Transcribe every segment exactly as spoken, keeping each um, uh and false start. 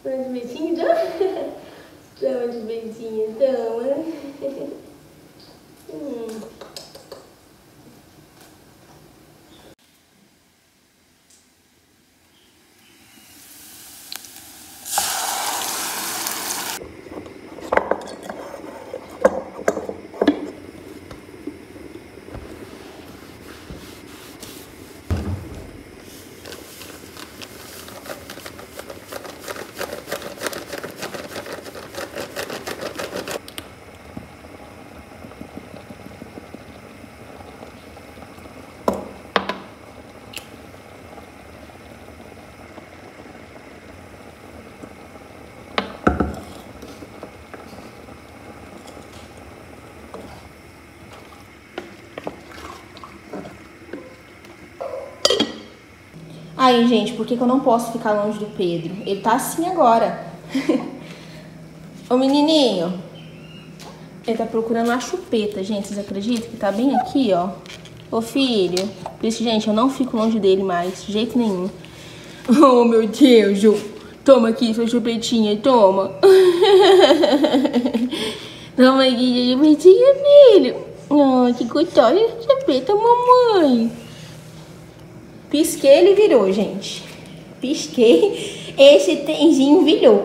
Toma de beijinho, já? Toma de beijinho, toma. hum. Aí, gente, por que que eu não posso ficar longe do Pedro? Ele tá assim agora. Ô, menininho. Ele tá procurando uma chupeta, gente. Vocês acreditam que tá bem aqui, ó? Ô, filho. Por isso, gente, eu não fico longe dele mais. De jeito nenhum. Oh, meu Deus, Ju. Toma aqui sua chupetinha, toma. Toma aqui sua chupetinha, filho. Oh, que gostosa essa chupeta, mamãe. Pisquei, ele virou, gente. Pisquei, esse trenzinho virou.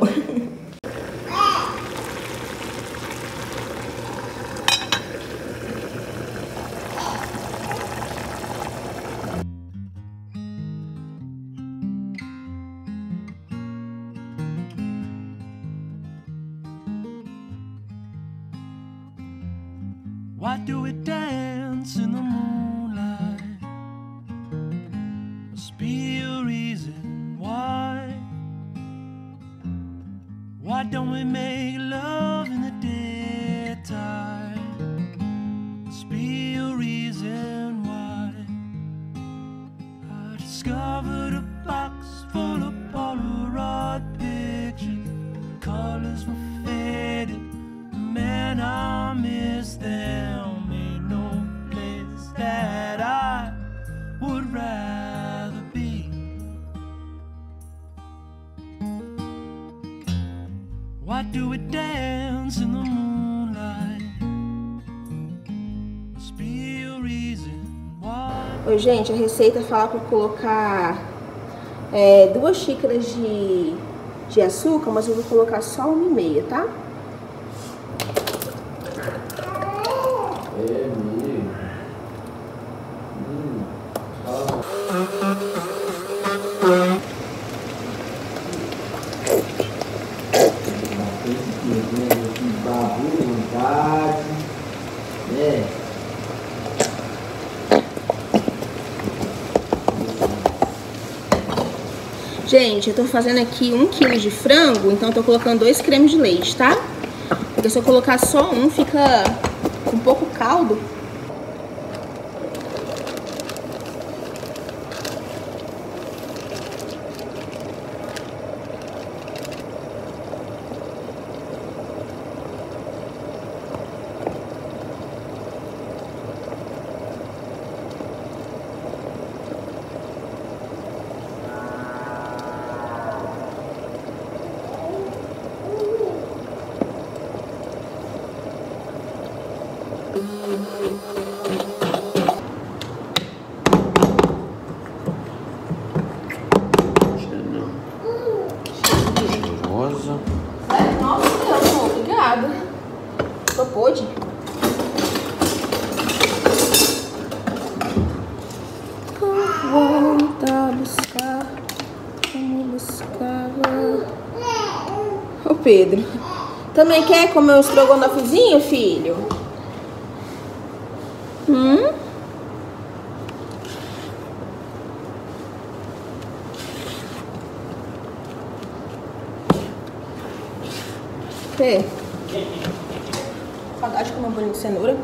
Why do we dance in the moonlight? Must be a reason why. Why don't we make love in the daytime? Must be a reason why. I discovered a box full of Polaroid pictures. Colors were faded, man, I miss them. Ain't no place that I would rather be. Why do we dance in the moonlight? Must be a reason why. Oi, gente, a receita fala para colocar é, duas xícaras de, de açúcar, mas eu vou colocar só uma e meia, tá? Gente, eu tô fazendo aqui um quilo de frango, então eu tô colocando dois cremes de leite, tá? Porque se eu colocar só um, fica com pouco caldo. Cheirosa. Nossa, Deus, obrigada. Tô pode? Volta a buscar como buscava. Ô, Pedro, também quer comer um estrogonofezinho, filho? Hum? Quê? Saudade de comer um bolinho de cenoura.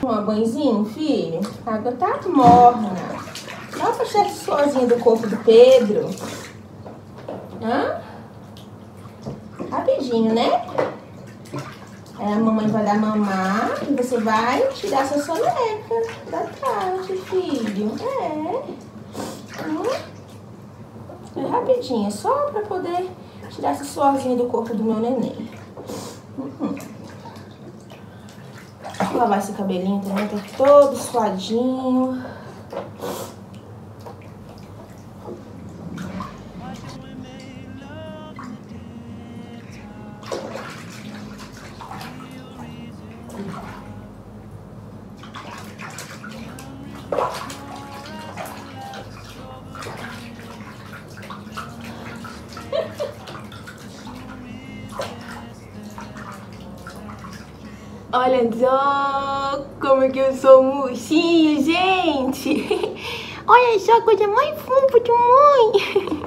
tomar banhozinho, filho? A água tá morna. Dá pra tirar esse suorzinho do corpo do Pedro. Hã? Rapidinho, né? Aí a mamãe vai dar mamar e você vai tirar sua soneca da tarde, filho. É. Hum. É rapidinho, só pra poder tirar esse suorzinho do corpo do meu neném. Uhum. Vou lavar esse cabelinho também, tá todo suadinho. Olha só como que eu sou murchinho, gente. Olha só a coisa mais fofa de mãe.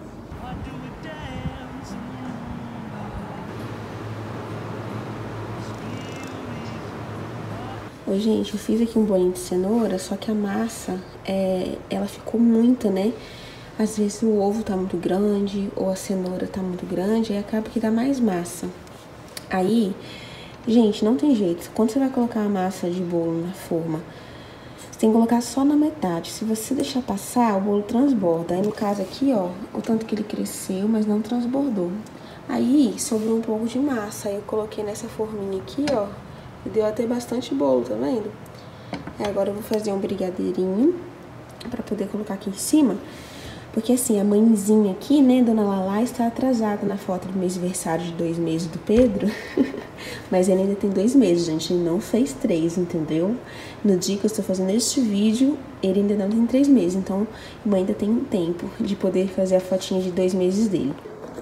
Ô, gente, eu fiz aqui um bolinho de cenoura, só que a massa, é, ela ficou muita, né? Às vezes o ovo tá muito grande ou a cenoura tá muito grande, aí acaba que dá mais massa. Aí... Gente, não tem jeito. Quando você vai colocar a massa de bolo na forma, você tem que colocar só na metade. Se você deixar passar, o bolo transborda. Aí, no caso aqui, ó, o tanto que ele cresceu, mas não transbordou. Aí, sobrou um pouco de massa. Aí, eu coloquei nessa forminha aqui, ó, e deu até bastante bolo, tá vendo? Aí, agora eu vou fazer um brigadeirinho pra poder colocar aqui em cima. Porque, assim, a mãezinha aqui, né, Dona Lala, está atrasada na foto do mêsversário de dois meses do Pedro. Mas ele ainda tem dois meses, gente. Ele não fez três, entendeu? No dia que eu estou fazendo este vídeo, ele ainda não tem três meses. Então, a mãe ainda tem um tempo de poder fazer a fotinha de dois meses dele.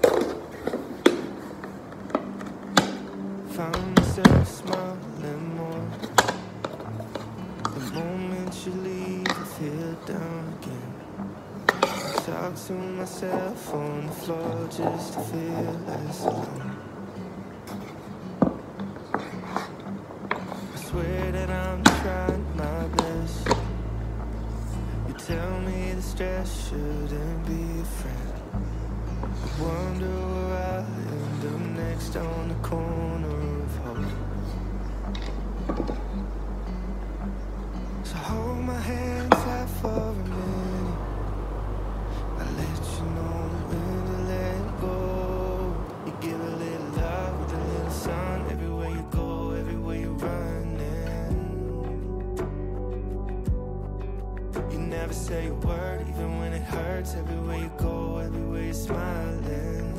Talk to myself on the floor just to feel less alone. I swear that I'm trying my best. You tell me the stress shouldn't be a friend. I wonder where I'll end up next on the corner of hope. So hold my hands out for a minute. Say a word, even when it hurts. Everywhere you go, everywhere you're smiling.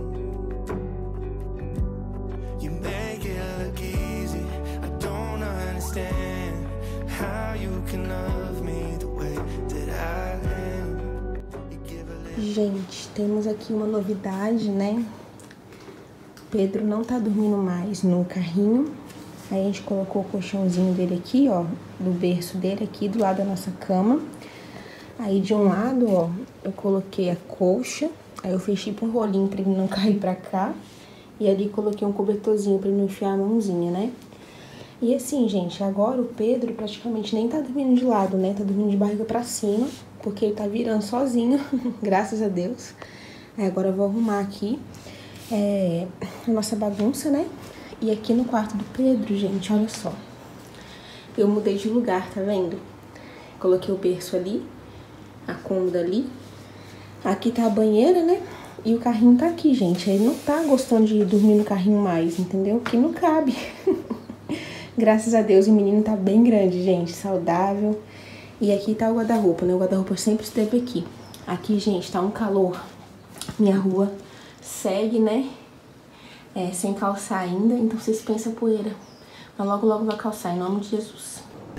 You make it look easy. I don't understand how you can love me the way that I am. You give a little... Gente, temos aqui uma novidade, né? Pedro não tá dormindo mais no carrinho. Aí a gente colocou o colchãozinho dele aqui, ó, do berço dele aqui do lado da nossa cama. Aí de um lado, ó, eu coloquei a colcha, aí eu fechei com um rolinho pra ele não cair pra cá. E ali coloquei um cobertorzinho pra ele não enfiar a mãozinha, né? E assim, gente, agora o Pedro praticamente nem tá dormindo de lado, né? Tá dormindo de barriga pra cima, porque ele tá virando sozinho, graças a Deus. Aí agora eu vou arrumar aqui é, a nossa bagunça, né? E aqui no quarto do Pedro, gente, olha só. Eu mudei de lugar, tá vendo? Coloquei o berço ali. A cômoda ali. Aqui tá a banheira, né? E o carrinho tá aqui, gente. Ele não tá gostando de dormir no carrinho mais, entendeu? Porque não cabe. Graças a Deus o menino tá bem grande, gente. Saudável. E aqui tá o guarda-roupa, né? O guarda-roupa sempre esteve aqui. Aqui, gente, tá um calor. Minha rua segue, né? É, sem calçar ainda. Então vocês pensam poeira. Mas logo, logo vai calçar, em nome de Jesus.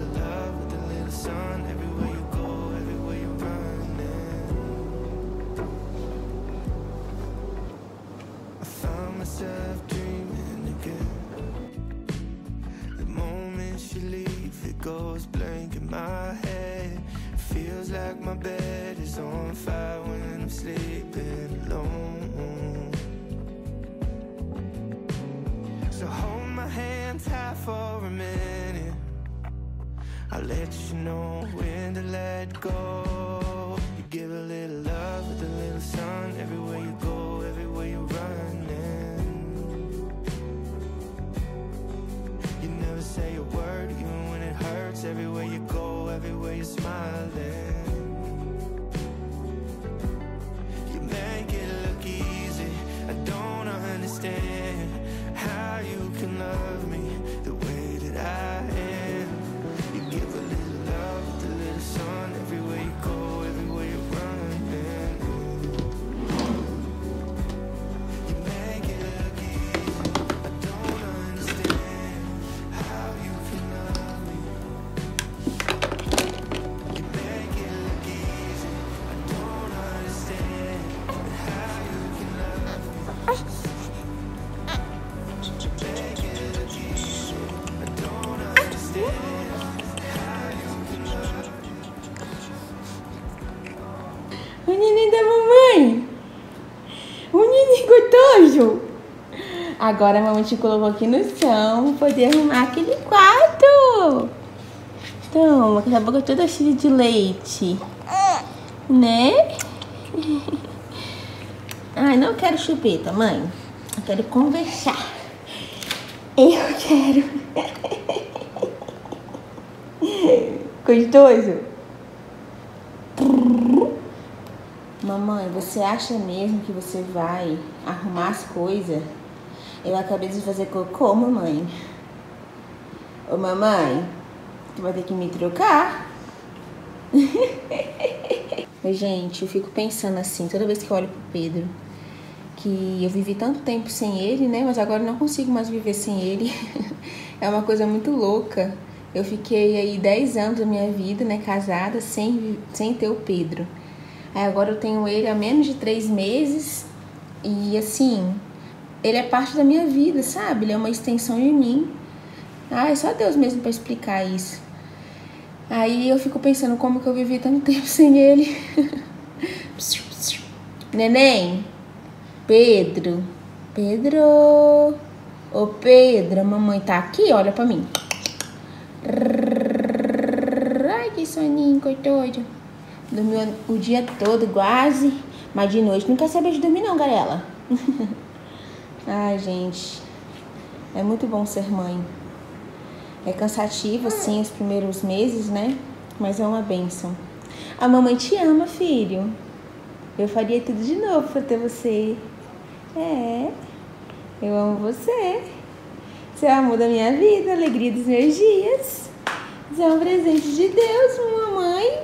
Goes blank in my head. Feels like my bed is on fire when I'm sleeping alone. So hold my hand tight for a minute. I let you know when to let go. You give a little love with a little sun. Everywhere you go, everywhere you run. You never say a word, even when it hurts. Everywhere you go, everywhere you're smiling. You make it look easy. I don't understand how you can love me the way that I am. You give a little love with a little sun. Everywhere you go, everywhere you run. You make it look easy. I don't understand how you can love me. You make it look easy. I don't understand how you can love me. Make it look easy. I don't understand how you can love me. O neném da mamãe. O neném gostoso. Agora a mamãe te colocou aqui no chão pra poder arrumar aquele quarto. Toma, com a boca toda cheia de leite. Né? Ai, não quero chupeta, mãe. Eu quero conversar. Eu quero. Gostoso? Mamãe, você acha mesmo que você vai arrumar as coisas? Eu acabei de fazer cocô, mamãe. Ô, mamãe, tu vai ter que me trocar? Mas, gente, eu fico pensando assim, toda vez que eu olho pro Pedro, que eu vivi tanto tempo sem ele, né? Mas agora eu não consigo mais viver sem ele. É uma coisa muito louca. Eu fiquei aí dez anos da minha vida, né, casada, sem, sem ter o Pedro. Aí agora eu tenho ele há menos de três meses e, assim, ele é parte da minha vida, sabe? Ele é uma extensão de mim. Ah, é só Deus mesmo pra explicar isso. Aí eu fico pensando como que eu vivi tanto tempo sem ele. Neném, Pedro, Pedro, ô Pedro, a mamãe tá aqui, olha pra mim. Ai, que soninho, coitado. Dormiu o dia todo, quase. Mas de noite não quer saber de dormir não, garela. Ai, gente. É muito bom ser mãe. É cansativo, assim, os primeiros meses, né? Mas é uma bênção. A mamãe te ama, filho. Eu faria tudo de novo pra ter você. É. Eu amo você. Você é o amor da minha vida, a alegria dos meus dias. Você é um presente de Deus, mamãe.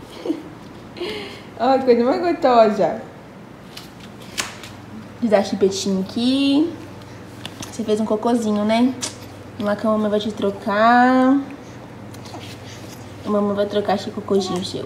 Olha que coisa mais gostosa. Vou dar chupetinho aqui. Você fez um cocôzinho, né? Uma que a mamãe vai te trocar. A mamãe vai trocar esse cocôzinho seu.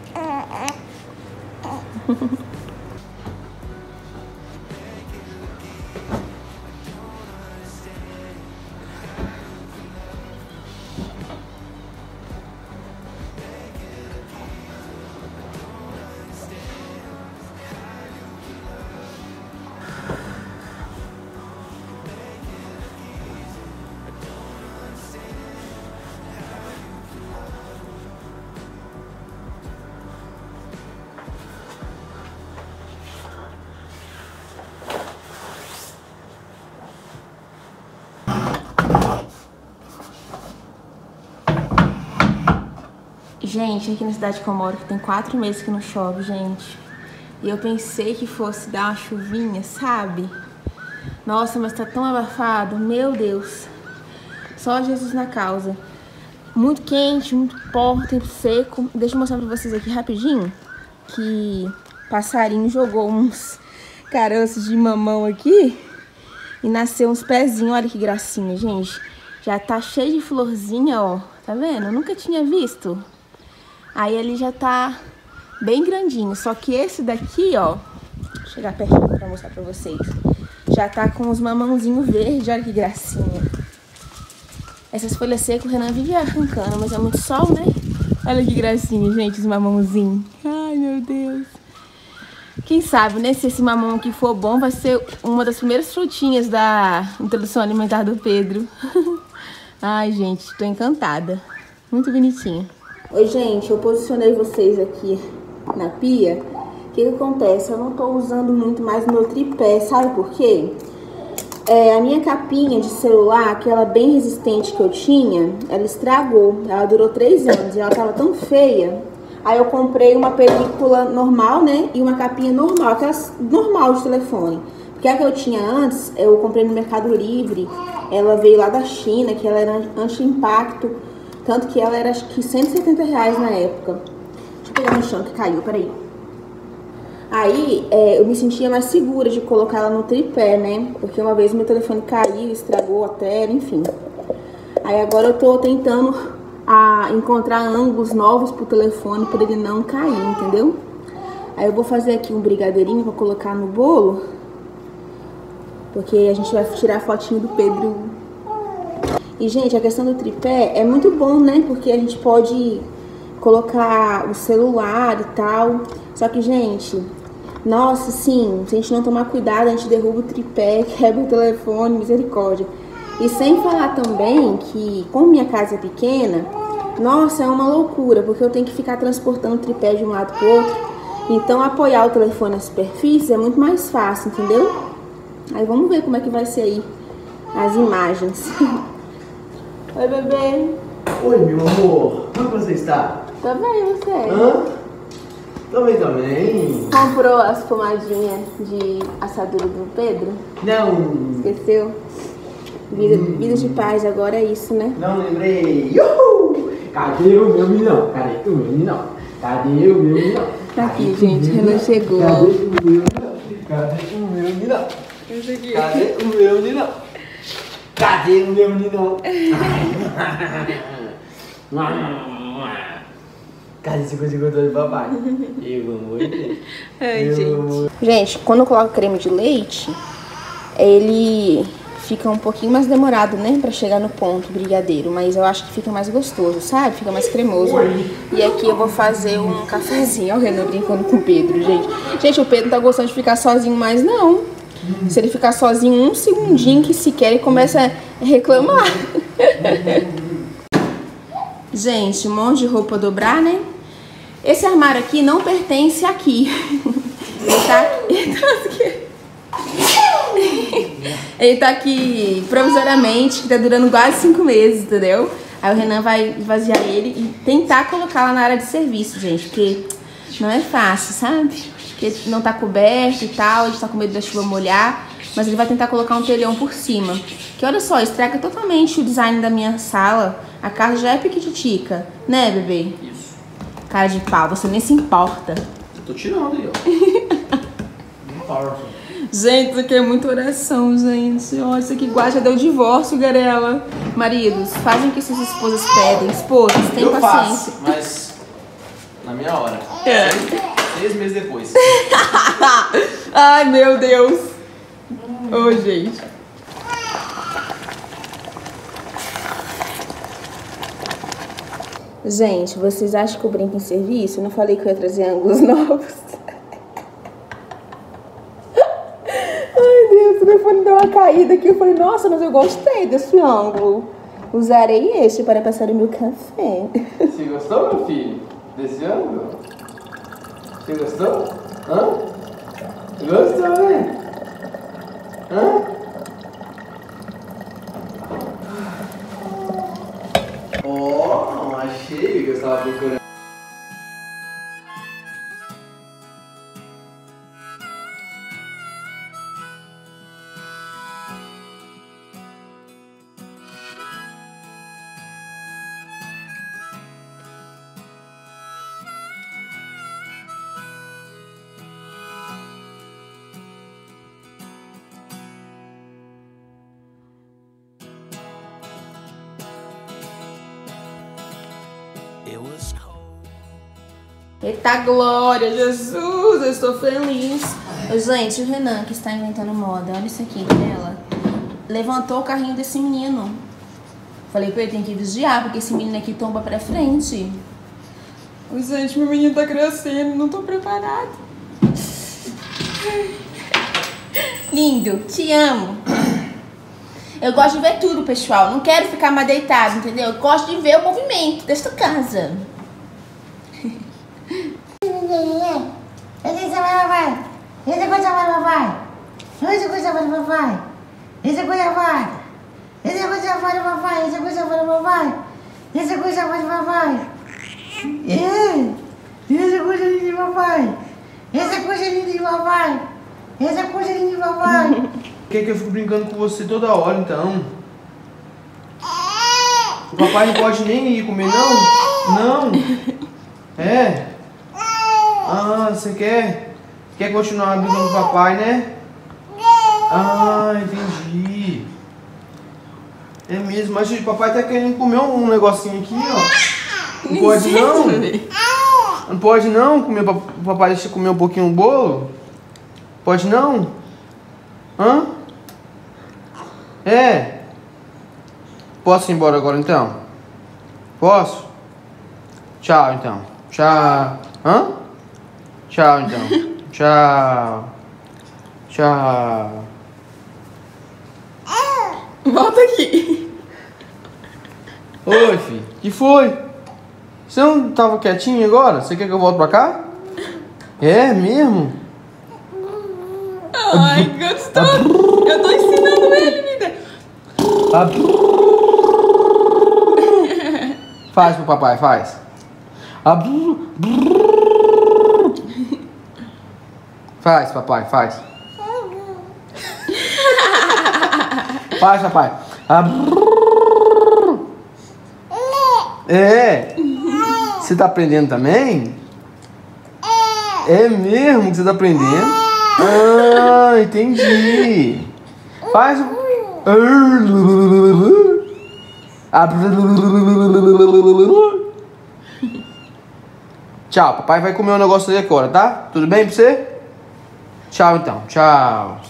Gente, aqui na cidade que eu moro, que tem quatro meses que não chove, gente. E eu pensei que fosse dar uma chuvinha, sabe? Nossa, mas tá tão abafado, meu Deus. Só Jesus na causa. Muito quente, muito pó, tempo seco. Deixa eu mostrar pra vocês aqui rapidinho que o passarinho jogou uns caroços de mamão aqui e nasceu uns pezinhos. Olha que gracinha, gente. Já tá cheio de florzinha, ó. Tá vendo? Eu nunca tinha visto. Aí ele já tá bem grandinho, só que esse daqui, ó, vou chegar pertinho pra mostrar pra vocês, já tá com os mamãozinhos verdes, olha que gracinha. Essas folhas secas o Renan vive arrancando, mas é muito sol, né? Olha que gracinha, gente, os mamãozinhos. Ai, meu Deus. Quem sabe, né, se esse mamão aqui for bom, vai ser uma das primeiras frutinhas da introdução alimentar do Pedro. Ai, gente, tô encantada. Muito bonitinho. Oi, gente, eu posicionei vocês aqui na pia. O que que acontece? Eu não tô usando muito mais o meu tripé, sabe por quê? É, a minha capinha de celular, aquela bem resistente que eu tinha, ela estragou. Ela durou três anos e ela tava tão feia. Aí eu comprei uma película normal, né? E uma capinha normal, aquelas normal de telefone. Porque a que eu tinha antes, eu comprei no Mercado Livre. Ela veio lá da China, que ela era anti-impacto. Tanto que ela era, acho que, cento e setenta reais na época. Deixa eu pegar no chão que caiu, peraí. Aí, é, eu me sentia mais segura de colocar ela no tripé, né? Porque uma vez meu telefone caiu, estragou a tela, enfim. Aí agora eu tô tentando a encontrar ângulos novos pro telefone pra ele não cair, entendeu? Aí eu vou fazer aqui um brigadeirinho pra colocar no bolo. Porque a gente vai tirar a fotinho do Pedro. E, gente, a questão do tripé é muito bom, né? Porque a gente pode colocar o celular e tal. Só que, gente... Nossa, sim, se a gente não tomar cuidado, a gente derruba o tripé, quebra o telefone, misericórdia. E sem falar também que, como minha casa é pequena, nossa, é uma loucura, porque eu tenho que ficar transportando o tripé de um lado pro outro. Então, apoiar o telefone na superfície é muito mais fácil, entendeu? Aí vamos ver como é que vai ser aí as imagens. Oi, bebê. Oi, meu amor. Como você está? Tô bem, você? Hã? Também, também. Comprou as pomadinhas de assadura do Pedro? Não. Esqueceu? Vida, hum. vida de paz, agora é isso, né? Não lembrei. Uhul! Cadê o meu meninão? Cadê o meu meninão? Cadê o meu meninão? Tá aqui, gente. Renan chegou. Cadê o meu meninão? Cadê o meu meninão? Cadê o meu meninão? Cadê o meu meninão? Cadê esse coisa que eu tô de papai? Eu amo ele. Ai, gente. Gente, quando eu coloco creme de leite, ele fica um pouquinho mais demorado, né? Pra chegar no ponto brigadeiro. Mas eu acho que fica mais gostoso, sabe? Fica mais cremoso. E aqui eu vou fazer um cafezinho. Olha o Renan brincando com o Pedro, gente. Gente, o Pedro não tá gostando de ficar sozinho mais, não. Se ele ficar sozinho um segundinho que sequer ele começa a reclamar. Gente, um monte de roupa a dobrar, né? Esse armário aqui não pertence aqui. Ele tá, ele tá aqui. Ele tá aqui provisoriamente, que tá durando quase cinco meses, entendeu? Aí o Renan vai esvaziar ele e tentar colocar lá na área de serviço, gente. Porque não é fácil, sabe? Porque não tá coberto e tal, a gente tá com medo da chuva molhar. Mas ele vai tentar colocar um telhão por cima. Que olha só, estraga totalmente o design da minha sala. A casa já é piquititica, né, bebê? Isso. Cara de pau, você nem se importa. Eu tô tirando aí, ó. Não importa. Gente, isso aqui é muita oração, gente. Ó, isso aqui guarda deu divórcio, Garela. Maridos, fazem o que suas esposas pedem. Esposas, tenham eu paciência. Faço, mas na minha hora. É. Seis, seis meses depois. Ai, meu Deus. Ô, oh, gente. Gente, vocês acham que eu brinco em serviço? Eu não falei que eu ia trazer ângulos novos. Ai, Deus, o telefone deu uma caída aqui. Eu falei, nossa, mas eu gostei desse ângulo. Usarei este para passar o meu café. Você gostou, meu filho? Desse ângulo? Você gostou? Hã? Gostou, né? Hã? Oh, achei que eu estava procurando. Eita glória, Jesus, eu estou feliz. Gente, o Renan que está inventando moda, olha isso aqui dela. Levantou o carrinho desse menino. Falei pra ele, tem que vigiar, porque esse menino aqui tomba pra frente. Gente, meu menino tá crescendo, não tô preparado. Lindo, te amo. Eu gosto de ver tudo, pessoal. Não quero ficar mais deitado, entendeu? Eu gosto de ver o movimento desta casa. Essa coisa vai, essa coisa vai, vai. Essa coisa vai, vai. Essa coisa vai. Essa coisa vai, vai. Essa coisa vai, vai. Essa coisa vai, vai. É. Essa coisa linda de papai. Essa coisa linda de papai. Essa coisa linda de papai. Quer que eu fico brincando com você toda hora, então? O papai não pode nem ir comer, não? Não? É? Ah, você quer? Quer continuar brincando com o papai, né? Ah, entendi. É mesmo, mas o papai tá querendo comer um negocinho aqui, ó. Não pode não? Não pode não comer, o papai deixa comer um pouquinho o bolo? Pode não? Hã? É? Posso ir embora agora então? Posso? Tchau então. Tchau. Hã? Tchau então. Tchau. Tchau. Volta aqui. Oi, filho. Que foi? Você não tava quietinho agora? Você quer que eu volte pra cá? É mesmo? Ai, gostoso. Eu tô ensinando ele, vida. Faz pro papai, faz. Faz, papai, faz. Faz, papai. É. Você tá aprendendo também? É mesmo que você tá aprendendo? Ah, entendi. Faz o... Tchau, papai vai comer um negócio ali agora, tá? Tudo bem pra você? Tchau então, tchau.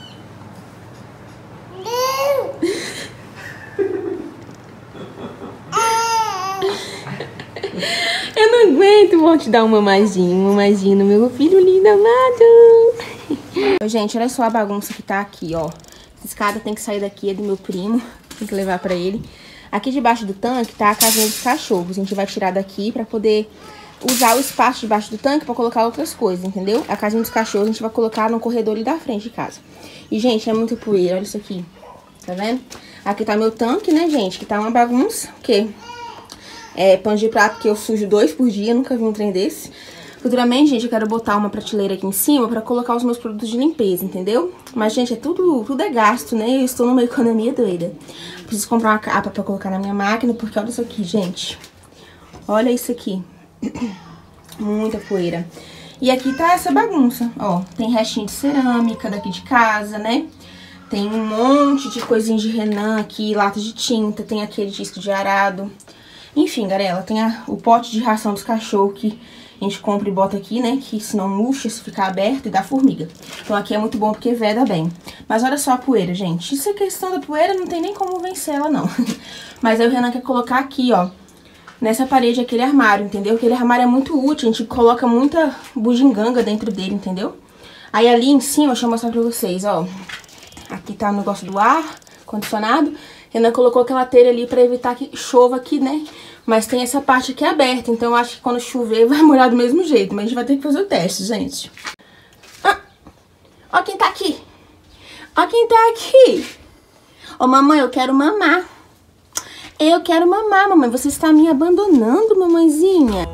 Eu não aguento, vou te dar um mamadinho, um mamadinho no meu filho lindo amado. Gente, olha só a bagunça que tá aqui, ó. Essa escada tem que sair daqui, é do meu primo, tem que levar pra ele. Aqui debaixo do tanque tá a casinha dos cachorros, a gente vai tirar daqui pra poder usar o espaço debaixo do tanque pra colocar outras coisas, entendeu? A casinha dos cachorros a gente vai colocar no corredor ali da frente de casa. E, gente, é muito poeira, olha isso aqui, tá vendo? Aqui tá meu tanque, né, gente, que tá uma bagunça, o quê? É, pano de prato que eu sujo dois por dia, nunca vi um trem desse. Futuramente, gente, eu quero botar uma prateleira aqui em cima pra colocar os meus produtos de limpeza, entendeu? Mas, gente, é tudo, tudo é gasto, né? Eu estou numa economia doida. Preciso comprar uma capa pra colocar na minha máquina, porque olha isso aqui, gente. Olha isso aqui. Muita poeira. E aqui tá essa bagunça, ó. Tem restinho de cerâmica daqui de casa, né? Tem um monte de coisinha de Renan aqui, lata de tinta, tem aquele disco de arado. Enfim, galera, tem a, o pote de ração dos cachorros que a gente compra e bota aqui, né? Que senão murcha se ficar aberto e dá formiga. Então aqui é muito bom porque veda bem. Mas olha só a poeira, gente. Isso é questão da poeira, não tem nem como vencer ela, não. Mas aí o Renan quer colocar aqui, ó. Nessa parede, aquele armário, entendeu? Aquele armário é muito útil, a gente coloca muita bugiganga dentro dele, entendeu? Aí ali em cima, deixa eu mostrar pra vocês, ó. Aqui tá o negócio do ar condicionado. Renan colocou aquela telha ali pra evitar que chova aqui, né? Mas tem essa parte aqui aberta, então eu acho que quando chover vai molhar do mesmo jeito. Mas a gente vai ter que fazer o teste, gente. Ah, ó quem tá aqui. Ó quem tá aqui. Ô, mamãe, eu quero mamar. Eu quero mamar, mamãe. Você está me abandonando, mamãezinha.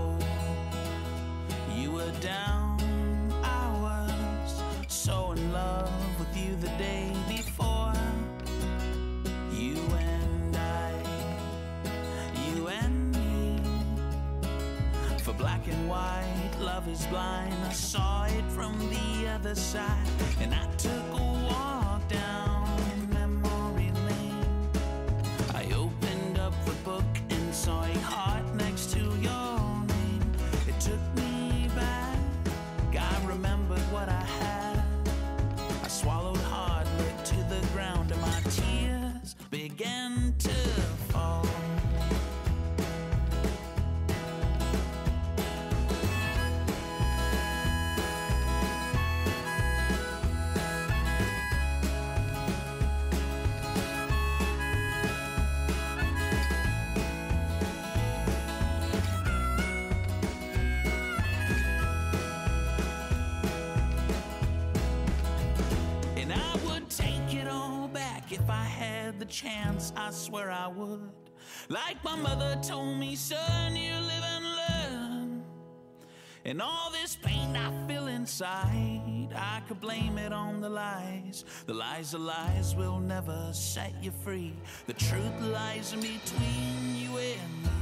Black and white, love is blind. I saw it from the other side, and I took a walk down memory lane. I opened up the book and saw a heart next to your name. It took me back, I remembered what I had. I swallowed hard, looked to the ground, and my tears began to fall. if I had the chance, I swear I would. Like my mother told me, son, you live and learn. And all this pain I feel inside, I could blame it on the lies. The lies, the lies will never set you free. The truth lies in between you and me.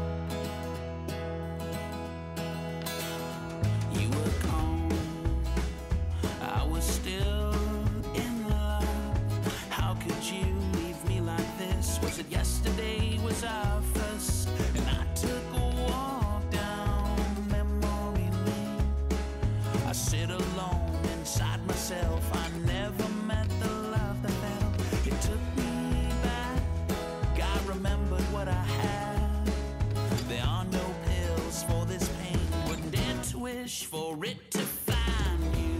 You were gone, I was still in love. How could you leave me like this? Was it yesterday was our first? And I took a walk down memory lane. I sit alone inside myself. I never met the love that felt. It took me back. I remembered what I had. There are no pills for this pain. Wouldn't dare to wish for it to find you.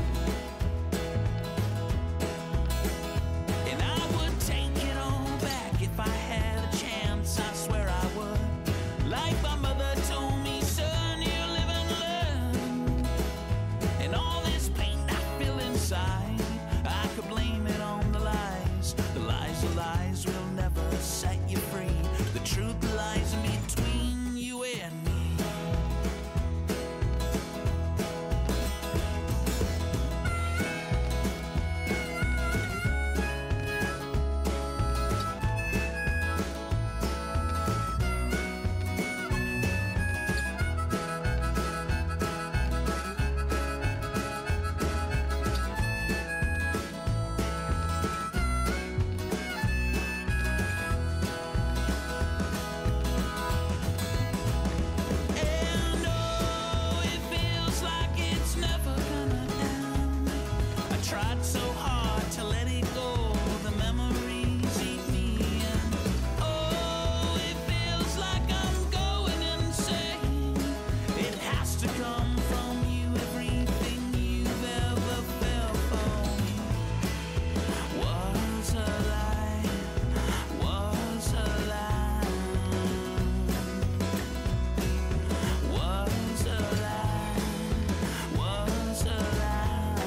And I would take it all back if I had a chance. I swear I would. Like my mother told me, son, you live and learn. And all this pain I feel inside, I could blame it on the lies. The lies, the lies will never set you free. The truth lies in between you and me. And oh, it feels like it's never gonna end. I tried so hard to let it go. The memories eat me in. Oh, it feels like I'm going insane. It has to come from you. Everything you've ever felt for me was a lie, was a lie. Was a lie, was a lie.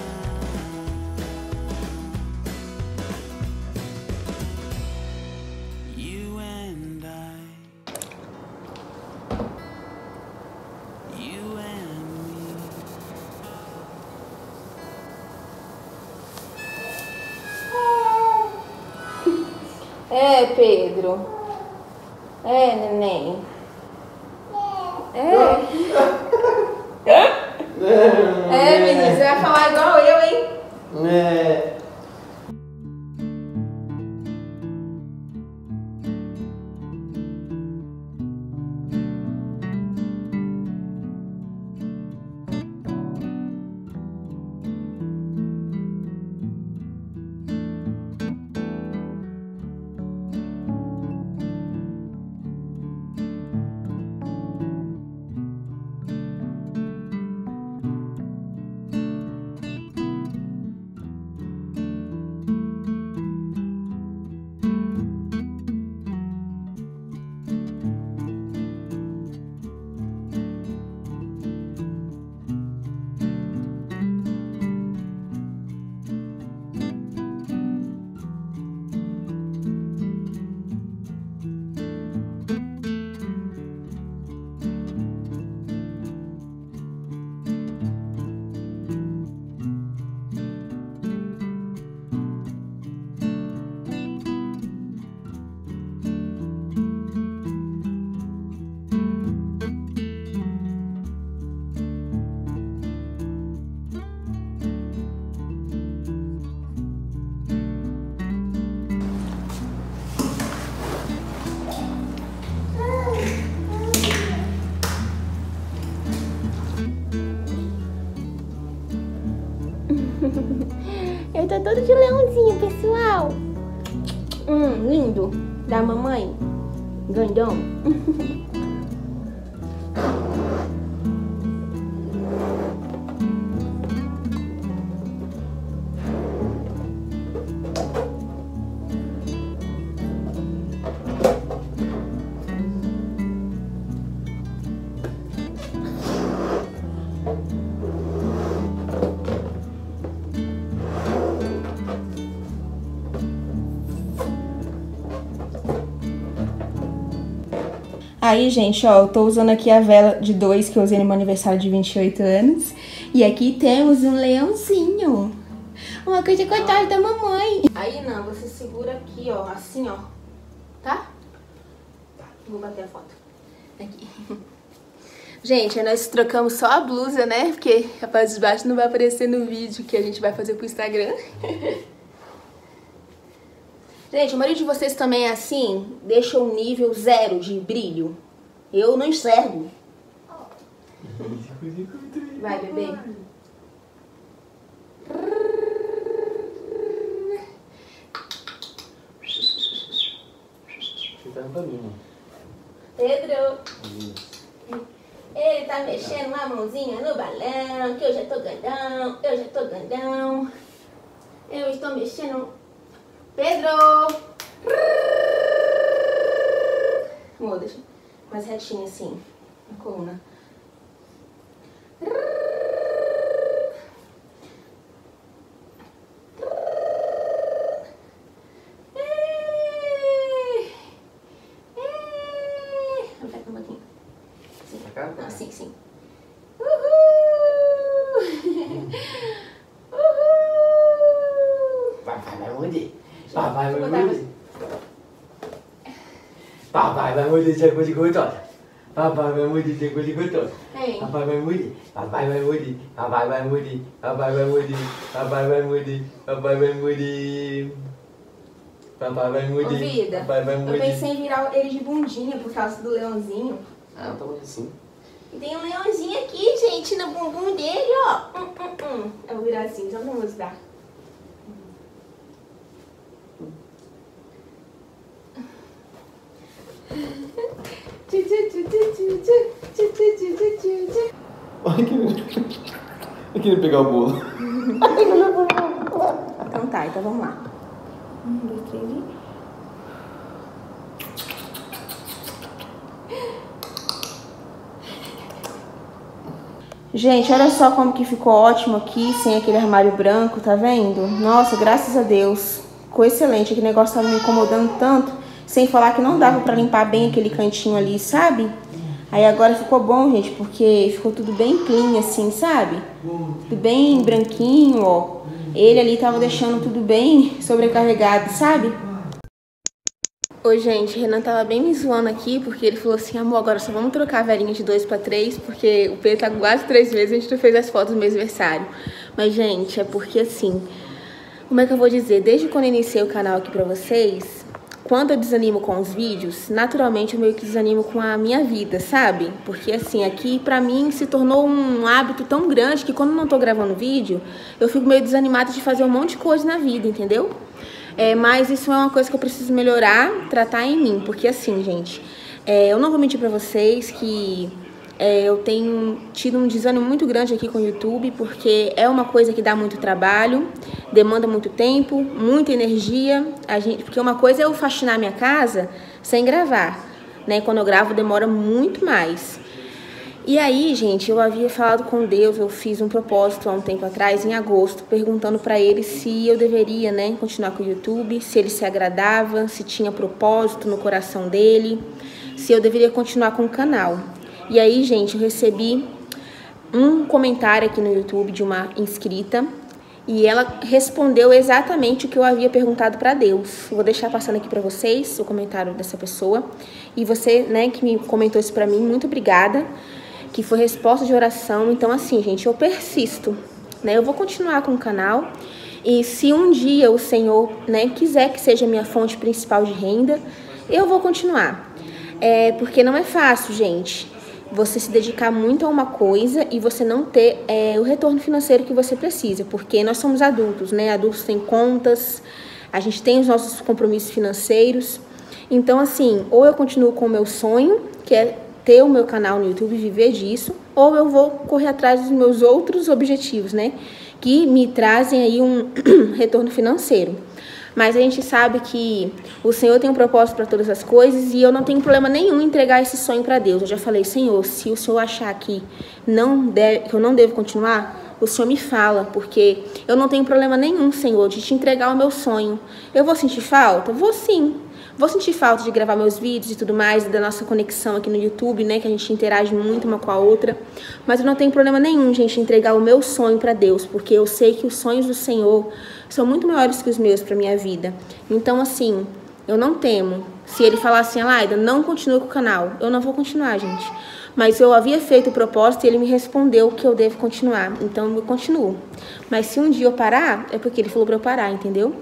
You and I, you and me. É, Pedro. É, neném. É. É, menino, você vai falar igual eu, hein? É. Eu tô todo de leãozinho, pessoal. Hum, lindo. Da mamãe. Grandão. Aí, gente, ó, eu tô usando aqui a vela de dois que eu usei no meu aniversário de vinte e oito anos. E aqui temos um leãozinho. Uma coisa gostosa da mamãe. Aí, não, você segura aqui, ó, assim, ó. Tá? Vou bater a foto. Aqui. Gente, aí nós trocamos só a blusa, né? Porque a parte de baixo não vai aparecer no vídeo que a gente vai fazer pro Instagram. Gente, o marido de vocês também é assim? Deixa o nível zero de brilho. Eu não enxergo. Vai, bebê. Pedro. Ele tá mexendo uma mãozinha no balão, que eu já tô grandão, eu já tô grandão. Eu estou mexendo... Pedro! Amor, deixa mais retinho assim, na coluna. Ah, sim, sim. Uhul! Uhul! Papai vai morder. Papai vai morder. Papai vai morder essa coisa gostosa. Papai vai morder essa coisa gostosa. Papai vai morder. Papai vai morder. Papai vai morder. Papai vai morder. Papai vai morder. Papai vai morder. Papai vai morder. Ô, vida, papai vai morder. Eu pensei em virar ele de bundinha por causa do leãozinho. Ah, não tá bom assim. E tem um leãozinho aqui, gente, no bumbum dele, ó. Hum, hum, hum. Eu vou virar assim, só pra mostrar. Olha que eu queria pegar o bolo. Então tá, então vamos lá. Um, dois, três e... Gente, olha só como que ficou ótimo aqui, sem aquele armário branco, tá vendo? Nossa, graças a Deus, ficou excelente. Aquele negócio tava me incomodando tanto, sem falar que não dava pra limpar bem aquele cantinho ali, sabe? Aí agora ficou bom, gente, porque ficou tudo bem clean, assim, sabe? Tudo bem branquinho, ó. Ele ali tava deixando tudo bem sobrecarregado, sabe? Oi, gente, o Renan tava bem me zoando aqui, porque ele falou assim, amor, agora só vamos trocar a velhinha de dois pra três, porque o Pedro tá com quase três meses e a gente não fez as fotos do meu aniversário. Mas, gente, é porque assim, como é que eu vou dizer? Desde quando eu iniciei o canal aqui pra vocês, quando eu desanimo com os vídeos, naturalmente eu meio que desanimo com a minha vida, sabe? Porque assim, aqui pra mim se tornou um hábito tão grande que quando eu não tô gravando vídeo, eu fico meio desanimada de fazer um monte de coisa na vida, entendeu? É, mas isso é uma coisa que eu preciso melhorar, tratar em mim, porque assim, gente, é, eu não vou mentir pra vocês que é, eu tenho tido um desânimo muito grande aqui com o YouTube, porque é uma coisa que dá muito trabalho, demanda muito tempo, muita energia, a gente, porque uma coisa é eu faxinar minha casa sem gravar, né? Quando eu gravo demora muito mais. E aí, gente, eu havia falado com Deus, eu fiz um propósito há um tempo atrás, em agosto, perguntando pra ele se eu deveria, né, continuar com o YouTube, se ele se agradava, se tinha propósito no coração dele, se eu deveria continuar com o canal. E aí, gente, eu recebi um comentário aqui no YouTube de uma inscrita e ela respondeu exatamente o que eu havia perguntado pra Deus. Vou deixar passando aqui pra vocês o comentário dessa pessoa. E você, né, que me comentou isso pra mim, muito obrigada. Que foi resposta de oração. Então, assim, gente, eu persisto, né? Eu vou continuar com o canal. E se um dia o Senhor, né, quiser que seja a minha fonte principal de renda, eu vou continuar. É, porque não é fácil, gente, você se dedicar muito a uma coisa e você não ter é, o retorno financeiro que você precisa. Porque nós somos adultos, né? Adultos têm contas, a gente tem os nossos compromissos financeiros. Então, assim, ou eu continuo com o meu sonho, que é ter o meu canal no YouTube, viver disso, ou eu vou correr atrás dos meus outros objetivos, né? Que me trazem aí um retorno financeiro. Mas a gente sabe que o Senhor tem um propósito para todas as coisas e eu não tenho problema nenhum em entregar esse sonho para Deus. Eu já falei, Senhor, se o Senhor achar que, não deve, que eu não devo continuar, o Senhor me fala, porque eu não tenho problema nenhum, Senhor, de te entregar o meu sonho. Eu vou sentir falta? Vou sim. Vou sentir falta de gravar meus vídeos e tudo mais, da nossa conexão aqui no YouTube, né? Que a gente interage muito uma com a outra. Mas eu não tenho problema nenhum, gente, em entregar o meu sonho pra Deus, porque eu sei que os sonhos do Senhor são muito maiores que os meus pra minha vida. Então, assim, eu não temo. Se ele falar assim, Alaida, não continue com o canal, eu não vou continuar, gente. Mas eu havia feito o propósito e ele me respondeu que eu devo continuar. Então, eu continuo. Mas se um dia eu parar, é porque ele falou pra eu parar, entendeu?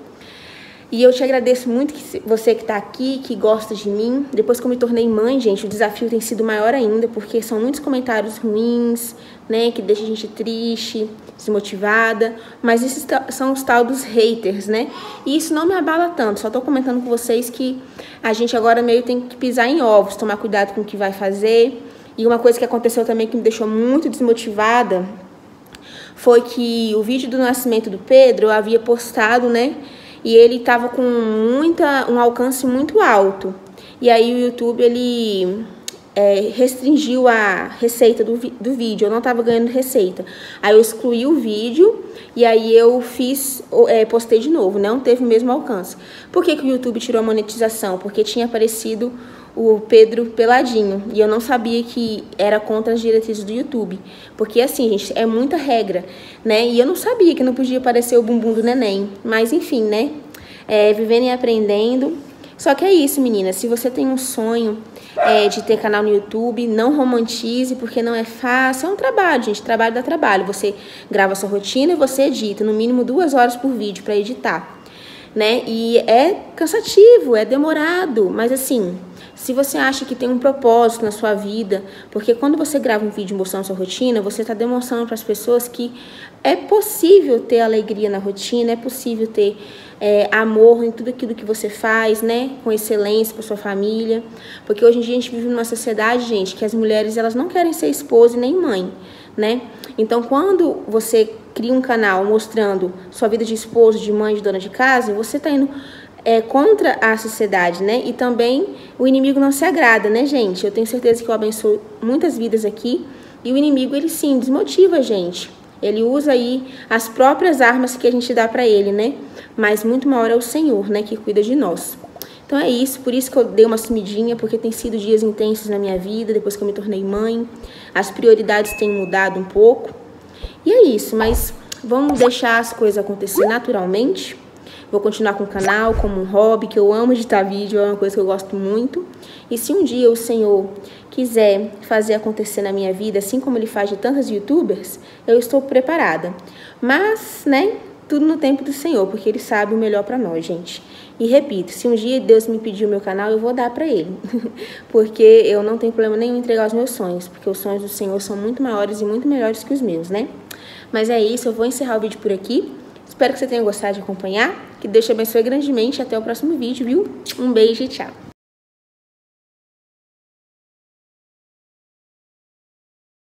E eu te agradeço muito, que você que tá aqui, que gosta de mim. Depois que eu me tornei mãe, gente, o desafio tem sido maior ainda, porque são muitos comentários ruins, né, que deixam a gente triste, desmotivada. Mas esses são os tal dos haters, né? E isso não me abala tanto, só tô comentando com vocês que a gente agora meio tem que pisar em ovos, tomar cuidado com o que vai fazer. E uma coisa que aconteceu também que me deixou muito desmotivada foi que o vídeo do nascimento do Pedro eu havia postado, né? E ele estava com muita, um alcance muito alto. E aí o YouTube, ele é, restringiu a receita do, do vídeo. Eu não estava ganhando receita. Aí eu excluí o vídeo e aí eu fiz, é, postei de novo. Não teve o mesmo alcance. Por que que o YouTube tirou a monetização? Porque tinha aparecido o Pedro peladinho. E eu não sabia que era contra as diretrizes do YouTube. Porque assim, gente, é muita regra, né? E eu não sabia que não podia aparecer o bumbum do neném. Mas enfim, né? É, vivendo e aprendendo. Só que é isso, meninas. Se você tem um sonho é, de ter canal no YouTube, não romantize, porque não é fácil. É um trabalho, gente. Trabalho dá trabalho. Você grava a sua rotina e você edita. No mínimo duas horas por vídeo para editar, né? E é cansativo, é demorado. Mas assim, se você acha que tem um propósito na sua vida, porque quando você grava um vídeo mostrando sua rotina, você está demonstrando para as pessoas que é possível ter alegria na rotina, é possível ter é, amor em tudo aquilo que você faz, né? Com excelência para sua família. Porque hoje em dia a gente vive numa sociedade, gente, que as mulheres elas não querem ser esposa e nem mãe, né? Então, quando você cria um canal mostrando sua vida de esposa, de mãe, de dona de casa, você está indo é, contra a sociedade, né? E também o inimigo não se agrada, né, gente? Eu tenho certeza que eu abençoo muitas vidas aqui e o inimigo, ele sim, desmotiva a gente. Ele usa aí as próprias armas que a gente dá para ele, né? Mas muito maior é o Senhor, né, que cuida de nós. Então é isso, por isso que eu dei uma sumidinha, porque tem sido dias intensos na minha vida, depois que eu me tornei mãe. As prioridades têm mudado um pouco. E é isso, mas vamos deixar as coisas acontecer naturalmente. Vou continuar com o canal como um hobby, que eu amo editar vídeo, é uma coisa que eu gosto muito. E se um dia o Senhor quiser fazer acontecer na minha vida, assim como ele faz de tantas youtubers, eu estou preparada. Mas, né, tudo no tempo do Senhor, porque ele sabe o melhor pra nós, gente. E repito, se um dia Deus me pedir o meu canal, eu vou dar pra ele. Porque eu não tenho problema nenhum em entregar os meus sonhos, porque os sonhos do Senhor são muito maiores e muito melhores que os meus, né? Mas é isso, eu vou encerrar o vídeo por aqui. Espero que você tenha gostado de acompanhar. Que Deus te abençoe grandemente. Até o próximo vídeo, viu? Um beijo e tchau.